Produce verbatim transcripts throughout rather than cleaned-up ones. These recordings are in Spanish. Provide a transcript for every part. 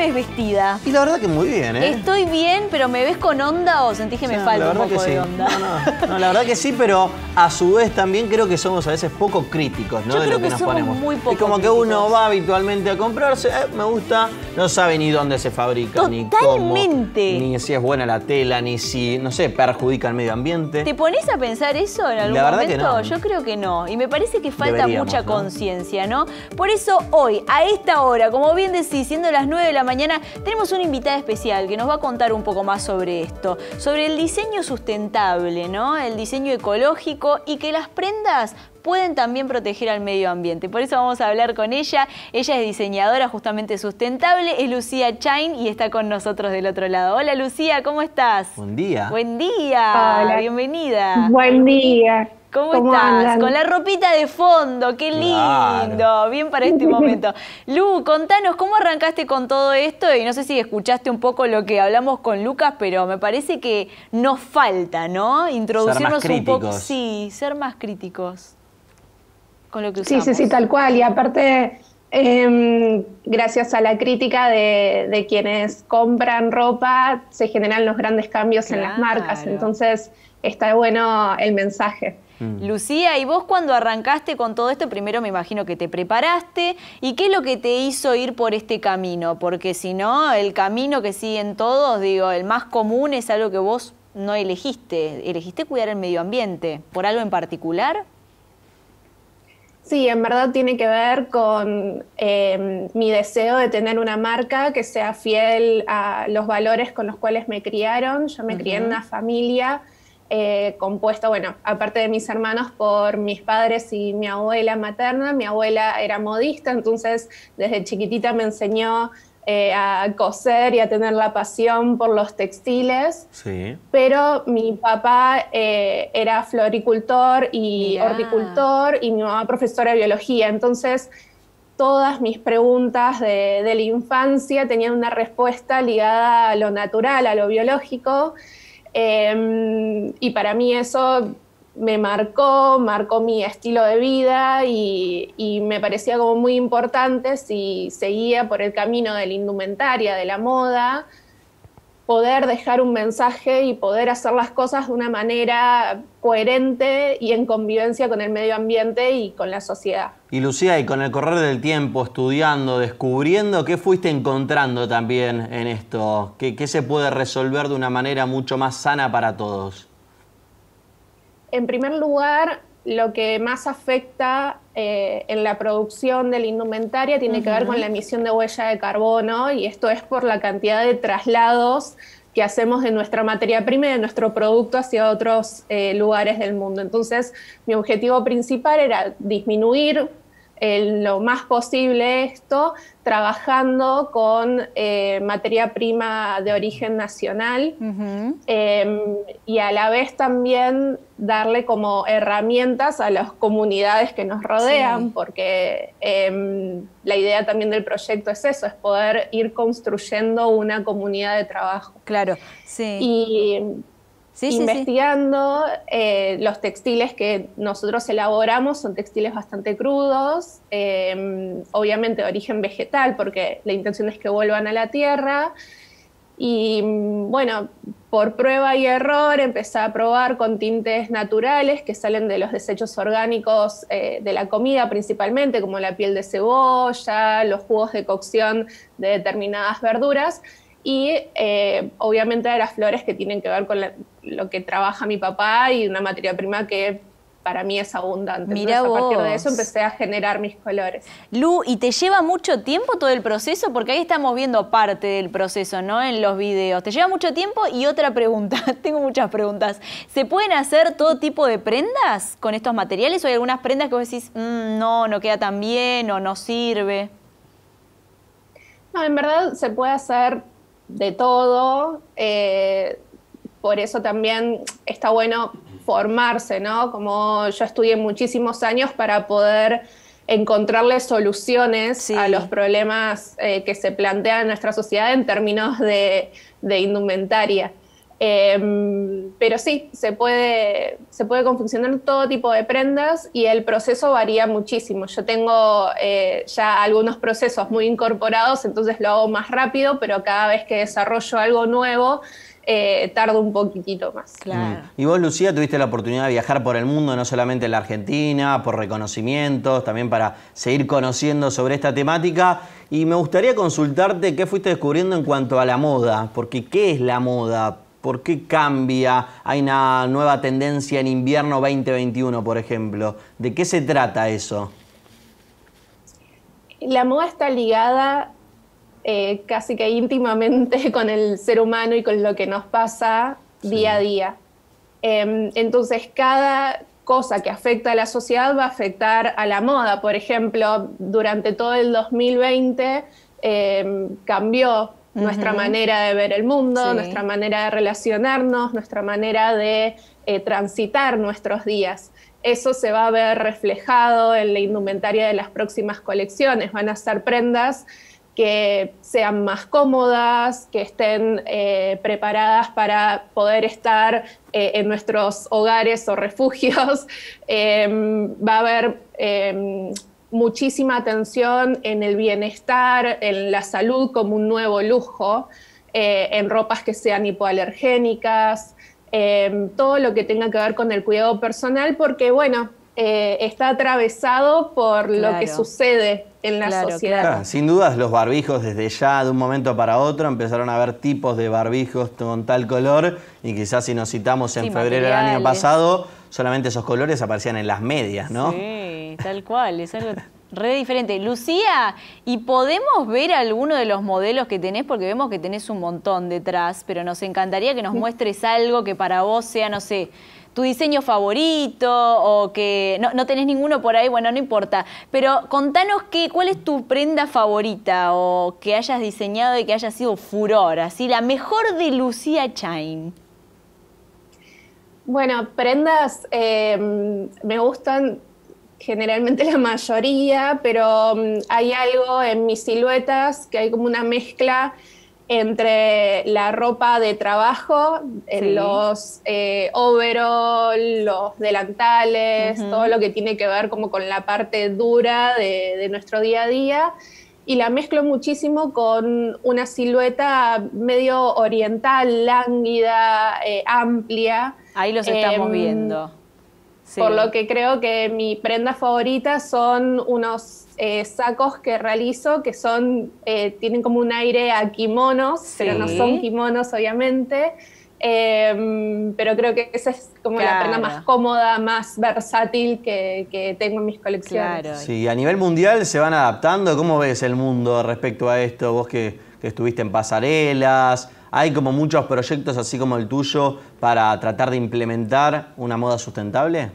ves vestida? Y la verdad que muy bien, ¿eh? ¿Estoy bien, pero me ves con onda o sentís que O me sea, falta la un verdad poco que de sí. onda? No, no, no, la verdad que sí, pero a su vez también creo que somos a veces poco críticos, ¿no? Yo de creo lo que, que nos somos ponemos. muy poco Es como que críticos. uno va habitualmente a comprarse, eh, me gusta, no sabe ni dónde se fabrica, ni cómo, Totalmente. ni si es buena la tela, ni si, no sé, perjudica el medio ambiente. ¿Te pones a pensar eso en algún La verdad momento? que no. Yo creo que no. Y me parece que falta Deberíamos, mucha ¿no? conciencia, ¿no? Por eso hoy, a esta hora, como bien decís, siendo las nueve de la mañana, tenemos una invitada especial que nos va a contar un poco más sobre esto. Sobre el diseño sustentable, ¿no? El diseño ecológico y que las prendas pueden también proteger al medio ambiente. Por eso vamos a hablar con ella. Ella es diseñadora justamente sustentable, es Lucía Chain y está con nosotros del otro lado. Hola Lucía, ¿cómo estás? Buen día. Buen día. Hola. Bienvenida. Buen día. ¿Cómo, ¿Cómo estás? andan? Con la ropita de fondo, qué lindo. Claro. Bien para este momento. Lu, contanos, ¿cómo arrancaste con todo esto? Y no sé si escuchaste un poco lo que hablamos con Lucas, pero me parece que nos falta, ¿no? Introducirnos Ser más un poco. críticos. Sí, ser más críticos con lo que Sí, usamos. sí, sí, tal cual. Y aparte, eh, gracias a la crítica de, de quienes compran ropa, se generan los grandes cambios en las Claro. marcas. Entonces, está bueno el mensaje. Lucía, y vos cuando arrancaste con todo esto, primero me imagino que te preparaste, ¿y qué es lo que te hizo ir por este camino? Porque si no, el camino que siguen todos, digo, el más común es algo que vos no elegiste, elegiste cuidar el medio ambiente, ¿por algo en particular? Sí, en verdad tiene que ver con eh, mi deseo de tener una marca que sea fiel a los valores con los cuales me criaron. Yo me Uh-huh. crié en una familia eh, compuesta, bueno, aparte de mis hermanos, por mis padres y mi abuela materna. Mi abuela era modista, entonces desde chiquitita me enseñó eh, a coser y a tener la pasión por los textiles. Sí. Pero mi papá eh, era floricultor y Mirá. horticultor y mi mamá profesora de biología. Entonces, todas mis preguntas de, de la infancia tenían una respuesta ligada a lo natural, a lo biológico. Eh, y para mí eso me marcó, marcó mi estilo de vida y, y me parecía como muy importante si seguía por el camino de la indumentaria, de la moda, poder dejar un mensaje y poder hacer las cosas de una manera coherente y en convivencia con el medio ambiente y con la sociedad. Y Lucía, y con el correr del tiempo, estudiando, descubriendo, ¿qué fuiste encontrando también en esto? ¿Qué, qué se puede resolver de una manera mucho más sana para todos? En primer lugar, lo que más afecta eh, en la producción de la indumentaria tiene uh-huh. que ver con la emisión de huella de carbono, y esto es por la cantidad de traslados que hacemos de nuestra materia prima y de nuestro producto hacia otros eh, lugares del mundo. Entonces, mi objetivo principal era disminuir eh, lo más posible esto, trabajando con eh, materia prima de origen nacional, uh-huh. eh, y a la vez también darle como herramientas a las comunidades que nos rodean, sí. porque eh, la idea también del proyecto es eso, es poder ir construyendo una comunidad de trabajo. Claro, sí. Y sí, investigando, sí, sí. Eh, los textiles que nosotros elaboramos son textiles bastante crudos, eh, obviamente de origen vegetal, porque la intención es que vuelvan a la tierra. Y bueno, por prueba y error empecé a probar con tintes naturales que salen de los desechos orgánicos eh, de la comida principalmente, como la piel de cebolla, los jugos de cocción de determinadas verduras, y eh, obviamente de las flores que tienen que ver con la, lo que trabaja mi papá y una materia prima que para mí es abundante. Mirá Entonces, vos. a partir de eso empecé a generar mis colores. Lu, ¿y te lleva mucho tiempo todo el proceso? Porque ahí estamos viendo parte del proceso, ¿no? En los videos. ¿Te lleva mucho tiempo? Y otra pregunta, tengo muchas preguntas. ¿Se pueden hacer todo tipo de prendas con estos materiales? ¿O hay algunas prendas que vos decís, mmm, no, no queda tan bien o no sirve? No, en verdad se puede hacer de todo. Eh, por eso también está bueno formarse, ¿no? Como yo estudié muchísimos años para poder encontrarle soluciones sí. a los problemas eh, que se plantean en nuestra sociedad en términos de, de indumentaria. Eh, pero sí, se puede, se puede confeccionar todo tipo de prendas y el proceso varía muchísimo. Yo tengo eh, ya algunos procesos muy incorporados, entonces lo hago más rápido, pero cada vez que desarrollo algo nuevo, eh, tardo un poquitito más. Claro. Mm. Y vos, Lucía, tuviste la oportunidad de viajar por el mundo, no solamente en la Argentina, por reconocimientos, también para seguir conociendo sobre esta temática. Y me gustaría consultarte qué fuiste descubriendo en cuanto a la moda, porque ¿qué es la moda? ¿Por qué cambia? Hay una nueva tendencia en invierno veinte veintiuno, por ejemplo. ¿De qué se trata eso? La moda está ligada eh, casi que íntimamente con el ser humano y con lo que nos pasa sí. día a día. Eh, entonces, cada cosa que afecta a la sociedad va a afectar a la moda. Por ejemplo, durante todo el dos mil veinte eh, cambió nuestra uh-huh. manera de ver el mundo, sí. nuestra manera de relacionarnos, nuestra manera de eh, transitar nuestros días. Eso se va a ver reflejado en la indumentaria de las próximas colecciones. Van a ser prendas que sean más cómodas, que estén eh, preparadas para poder estar eh, en nuestros hogares o refugios. Eh, va a haber Eh, muchísima atención en el bienestar, en la salud como un nuevo lujo, eh, en ropas que sean hipoalergénicas, eh, todo lo que tenga que ver con el cuidado personal, porque bueno, eh, está atravesado por claro. lo que sucede en la claro, sociedad. Claro, sin dudas los barbijos desde ya, de un momento para otro, empezaron a haber tipos de barbijos con tal color y quizás si nos citamos en sí, febrero del año pasado, solamente esos colores aparecían en las medias, ¿no? Sí, tal cual, es algo re diferente. Lucía, ¿y podemos ver alguno de los modelos que tenés? Porque vemos que tenés un montón detrás, pero nos encantaría que nos muestres algo que para vos sea, no sé, tu diseño favorito o que no, no tenés ninguno por ahí, bueno, no importa. Pero contanos qué, cuál es tu prenda favorita o que hayas diseñado y que haya sido furor, así, la mejor de Lucía Chain. Bueno, prendas eh, me gustan generalmente la mayoría, pero um, hay algo en mis siluetas que hay como una mezcla entre la ropa de trabajo, sí. los eh, overall, los delantales, uh-huh. todo lo que tiene que ver como con la parte dura de, de nuestro día a día, y la mezclo muchísimo con una silueta medio oriental, lánguida, eh, amplia. Ahí los estamos eh, viendo. Sí. Por lo que creo que mi prenda favorita son unos eh, sacos que realizo que son eh, tienen como un aire a kimonos, sí. pero no son kimonos obviamente, eh, pero creo que esa es como claro. la prenda más cómoda, más versátil que, que tengo en mis colecciones. Claro. Sí, a nivel mundial se van adaptando. ¿Cómo ves el mundo respecto a esto? Vos que, que estuviste en pasarelas, hay como muchos proyectos así como el tuyo para tratar de implementar una moda sustentable.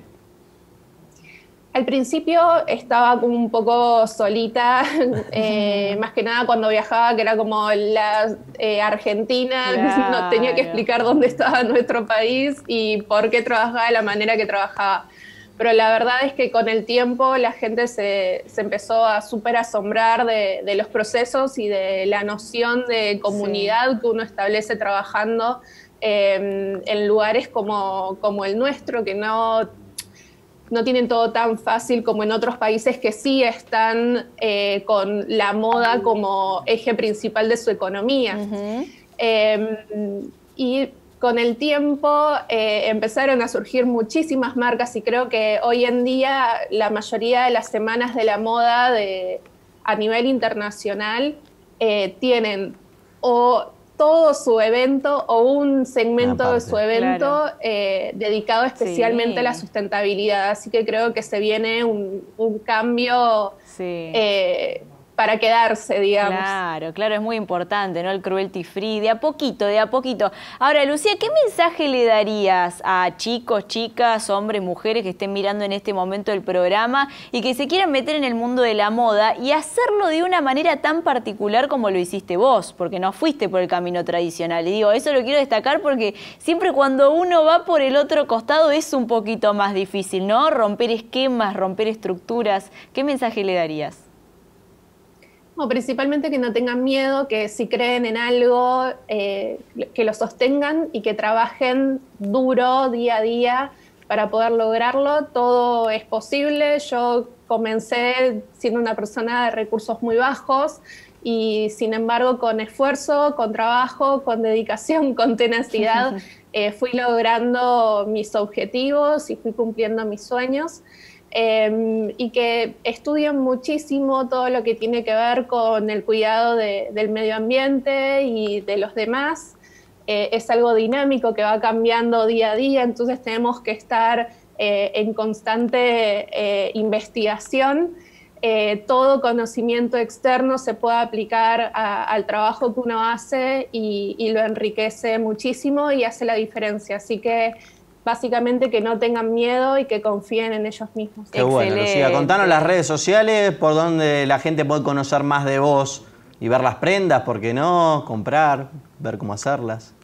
Al principio estaba como un poco solita, eh, más que nada cuando viajaba, que era como la eh, Argentina, claro. no tenía que explicar dónde estaba nuestro país y por qué trabajaba de la manera que trabajaba. Pero la verdad es que con el tiempo la gente se, se empezó a súper asombrar de, de los procesos y de la noción de comunidad sí. que uno establece trabajando eh, en lugares como, como el nuestro, que no... no tienen todo tan fácil como en otros países que sí están eh, con la moda como eje principal de su economía. Uh-huh. eh, y con el tiempo eh, empezaron a surgir muchísimas marcas y creo que hoy en día la mayoría de las semanas de la moda de, a nivel internacional eh, tienen o todo su evento o un segmento de su evento claro. eh, dedicado especialmente sí. a la sustentabilidad. Así que creo que se viene un, un cambio sí. eh, para quedarse, digamos. Claro, claro, es muy importante, ¿no? El cruelty free, de a poquito, de a poquito. Ahora, Lucía, ¿qué mensaje le darías a chicos, chicas, hombres, mujeres que estén mirando en este momento el programa y que se quieran meter en el mundo de la moda y hacerlo de una manera tan particular como lo hiciste vos? Porque no fuiste por el camino tradicional. Y digo, eso lo quiero destacar porque siempre cuando uno va por el otro costado es un poquito más difícil, ¿no? Romper esquemas, romper estructuras. ¿Qué mensaje le darías? O principalmente que no tengan miedo, que si creen en algo, eh, que lo sostengan y que trabajen duro día a día para poder lograrlo. Todo es posible. Yo comencé siendo una persona de recursos muy bajos y sin embargo con esfuerzo, con trabajo, con dedicación, con tenacidad, eh, fui logrando mis objetivos y fui cumpliendo mis sueños. Eh, y que estudian muchísimo todo lo que tiene que ver con el cuidado de, del medio ambiente y de los demás. Eh, es algo dinámico que va cambiando día a día, entonces tenemos que estar eh, en constante eh, investigación. Eh, todo conocimiento externo se puede aplicar a, al trabajo que uno hace y, y lo enriquece muchísimo y hace la diferencia. Así que básicamente que no tengan miedo y que confíen en ellos mismos. Qué bueno, Lucía. Contanos las redes sociales por donde la gente puede conocer más de vos y ver las prendas, ¿por qué no? Comprar, ver cómo hacerlas.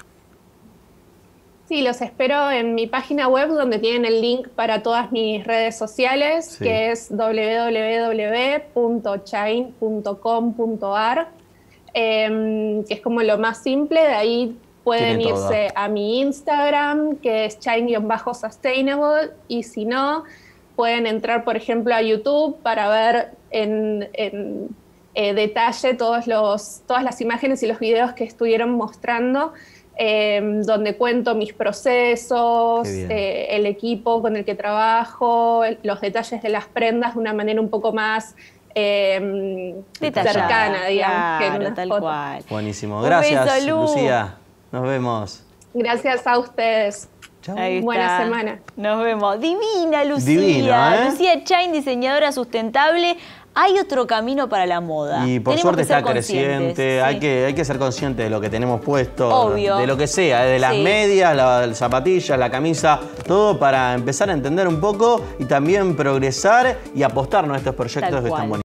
Sí, los espero en mi página web donde tienen el link para todas mis redes sociales, sí, que es doble u doble u doble u punto chain punto com punto a r, eh, que es como lo más simple. De ahí pueden irse a mi Instagram, que es chain-sustainable, y si no, pueden entrar, por ejemplo, a YouTube para ver en, en eh, detalle todos los, todas las imágenes y los videos que estuvieron mostrando, eh, donde cuento mis procesos, eh, el equipo con el que trabajo, los detalles de las prendas de una manera un poco más eh, cercana, digamos. Claro, que en tal foto. cual. Buenísimo. Gracias, beso, Lu. Lucía. Nos vemos. Gracias a ustedes. Chau. Buena semana. Nos vemos. Divina, Lucía. Divina, ¿eh? Lucía Chain, diseñadora sustentable. Hay otro camino para la moda. Y por Tenemos suerte que ser está creciente. sí. Hay que, hay que ser consciente de lo que tenemos puesto. Obvio. De lo que sea, de las sí. medias, las zapatillas, la camisa, todo para empezar a entender un poco y también progresar y apostarnos a estos proyectos que están bonitos.